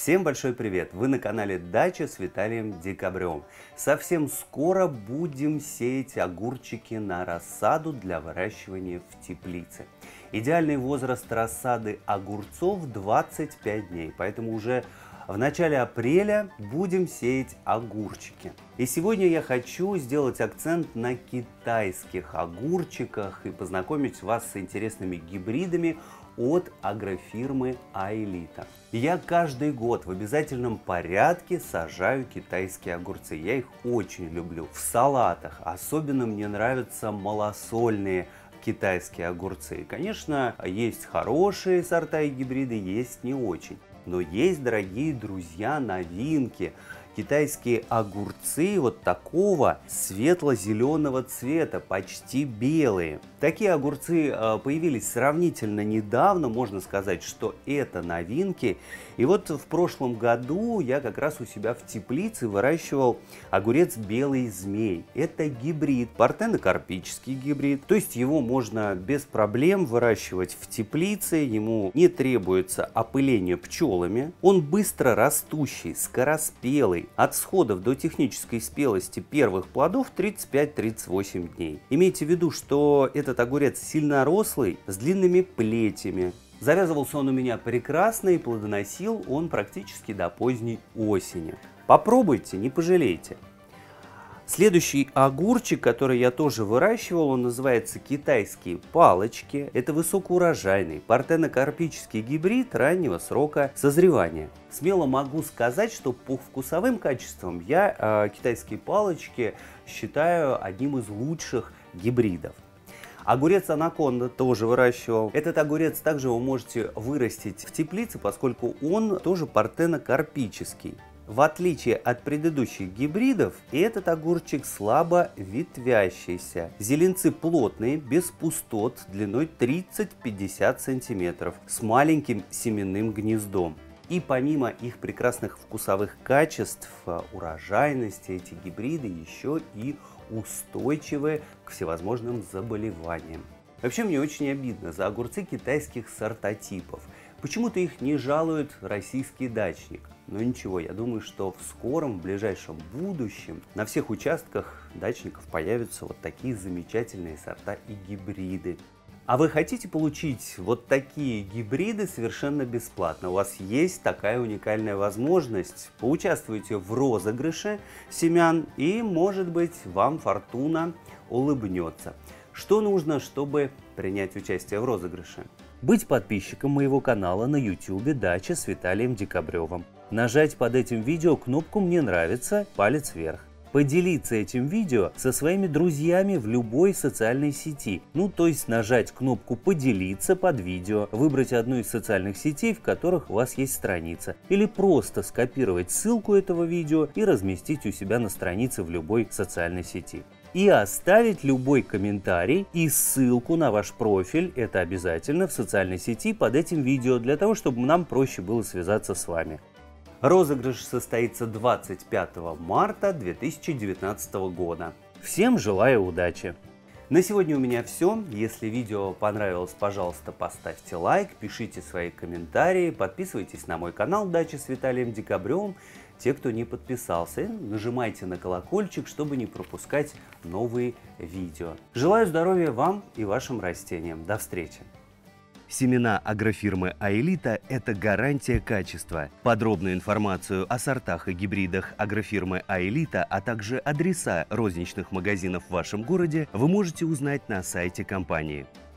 Всем большой привет! Вы на канале Дача с Виталием Декабревым. Совсем скоро будем сеять огурчики на рассаду для выращивания в теплице. Идеальный возраст рассады огурцов 25 дней, поэтому уже в начале апреля будем сеять огурчики. И сегодня я хочу сделать акцент на китайских огурчиках и познакомить вас с интересными гибридами от агрофирмы Аэлита. Я каждый год в обязательном порядке сажаю китайские огурцы. Я их очень люблю. В салатах особенно мне нравятся малосольные китайские огурцы. И, конечно, есть хорошие сорта и гибриды, есть не очень. Но есть, дорогие друзья, новинки. Китайские огурцы вот такого светло-зеленого цвета, почти белые. Такие огурцы появились сравнительно недавно, можно сказать, что это новинки. И вот в прошлом году я как раз у себя в теплице выращивал огурец белый змей. Это гибрид, партенокарпический гибрид. То есть его можно без проблем выращивать в теплице, ему не требуется опыление пчелами. Он быстро растущий, скороспелый. От всходов до технической спелости первых плодов 35-38 дней. Имейте в виду, что этот огурец сильно рослый, с длинными плетями. Завязывался он у меня прекрасно и плодоносил он практически до поздней осени. Попробуйте, не пожалеете. Следующий огурчик, который я тоже выращивал, он называется китайские палочки. Это высокоурожайный партенокарпический гибрид раннего срока созревания. Смело могу сказать, что по вкусовым качествам я китайские палочки считаю одним из лучших гибридов. Огурец анаконда тоже выращивал. Этот огурец также вы можете вырастить в теплице, поскольку он тоже партенокарпический. В отличие от предыдущих гибридов, этот огурчик слабо ветвящийся. Зеленцы плотные, без пустот, длиной 30-50 см, с маленьким семенным гнездом. И помимо их прекрасных вкусовых качеств, урожайности, эти гибриды еще и устойчивы к всевозможным заболеваниям. Вообще мне очень обидно за огурцы китайских сортотипов. Почему-то их не жалует российский дачник. Но ничего, я думаю, что в скором, в ближайшем будущем на всех участках дачников появятся вот такие замечательные сорта и гибриды. А вы хотите получить вот такие гибриды совершенно бесплатно? У вас есть такая уникальная возможность. Поучаствуйте в розыгрыше семян и, может быть, вам фортуна улыбнется. Что нужно, чтобы принять участие в розыгрыше? Быть подписчиком моего канала на YouTube «Дача с Виталием Декабревым». Нажать под этим видео кнопку «Мне нравится», палец вверх. Поделиться этим видео со своими друзьями в любой социальной сети. То есть нажать кнопку «Поделиться» под видео, выбрать одну из социальных сетей, в которых у вас есть страница. Или просто скопировать ссылку этого видео и разместить у себя на странице в любой социальной сети. И оставить любой комментарий и ссылку на ваш профиль, это обязательно, в социальной сети под этим видео, для того, чтобы нам проще было связаться с вами. Розыгрыш состоится 25 марта 2019 года. Всем желаю удачи! На сегодня у меня все. Если видео понравилось, пожалуйста, поставьте лайк, пишите свои комментарии, подписывайтесь на мой канал «Дача с Виталием Декабревым». Те, кто не подписался, нажимайте на колокольчик, чтобы не пропускать новые видео. Желаю здоровья вам и вашим растениям. До встречи! Семена агрофирмы Аэлита – это гарантия качества. Подробную информацию о сортах и гибридах агрофирмы Аэлита, а также адреса розничных магазинов в вашем городе вы можете узнать на сайте компании.